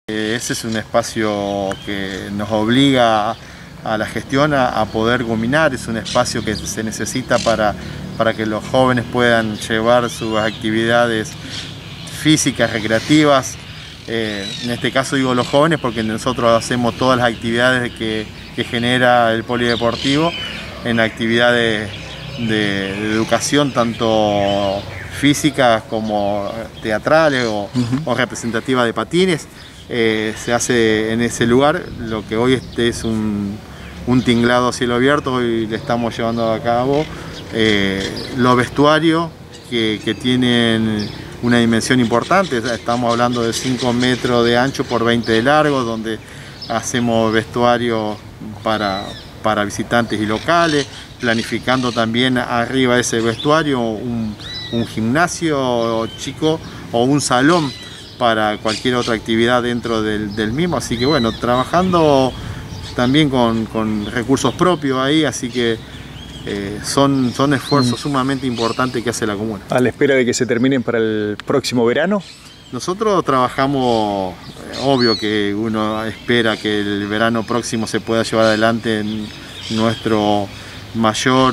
Ese es un espacio que nos obliga a la gestión a poder culminar, es un espacio que se necesita para que los jóvenes puedan llevar sus actividades físicas, recreativas. En este caso digo los jóvenes porque nosotros hacemos todas las actividades que genera el polideportivo en actividades de educación tanto físicas como teatrales o representativas de patines. Se hace en ese lugar lo que hoy es un tinglado a cielo abierto. Hoy le estamos llevando a cabo los vestuarios que tienen una dimensión importante. Estamos hablando de 5 metros de ancho por 20 de largo, donde hacemos vestuarios para visitantes y locales, planificando también arriba de ese vestuario un gimnasio chico o un salón para cualquier otra actividad dentro del mismo. Así que bueno, trabajando también con recursos propios ahí, así que son esfuerzos sumamente importantes que hace la comuna. ¿A la espera de que se terminen para el próximo verano? Nosotros trabajamos, obvio que uno espera que el verano próximo se pueda llevar adelante en nuestro mayor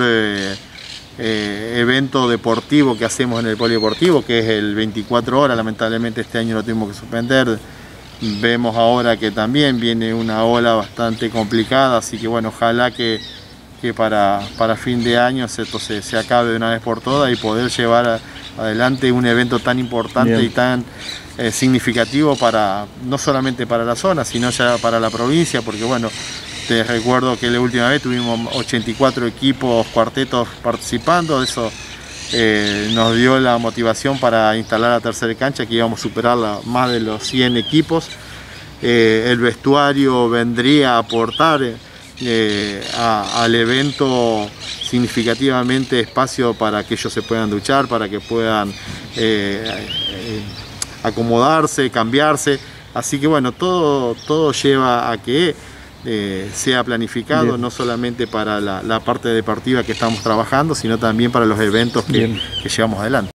evento deportivo que hacemos en el polideportivo, que es el 24 horas. Lamentablemente este año lo tuvimos que suspender. Vemos ahora que también viene una ola bastante complicada, así que bueno, ojalá que para fin de año esto se acabe de una vez por todas y poder llevar adelante un evento tan importante. Bien. Y tan significativo no solamente para la zona, sino ya para la provincia, porque bueno, te recuerdo que la última vez tuvimos 84 equipos, cuartetos participando. Eso nos dio la motivación para instalar la tercera cancha, que íbamos a superar más de los 100 equipos. El vestuario vendría a aportar al evento significativamente espacio para que ellos se puedan duchar, para que puedan acomodarse, cambiarse. Así que bueno, todo lleva a que sea planificado. Bien. No solamente para la parte deportiva que estamos trabajando, sino también para los eventos que llevamos adelante.